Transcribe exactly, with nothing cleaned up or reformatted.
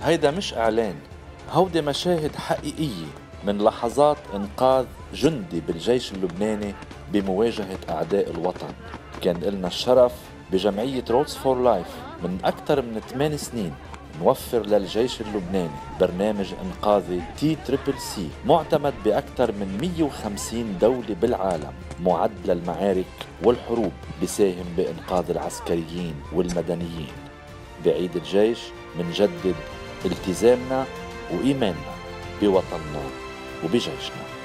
هيدا مش إعلان، هودي مشاهد حقيقية من لحظات إنقاذ جندي بالجيش اللبناني بمواجهة أعداء الوطن. كان لنا الشرف بجمعية رودز فور لايف من أكثر من ثمان سنين نوفر للجيش اللبناني برنامج إنقاذي تي تريبل سي معتمد بأكثر من مئة وخمسين دولة بالعالم، معد للمعارك والحروب، بيساهم بإنقاذ العسكريين والمدنيين. بعيد الجيش منجدد التزامنا وإيماننا بوطننا وبجيشنا.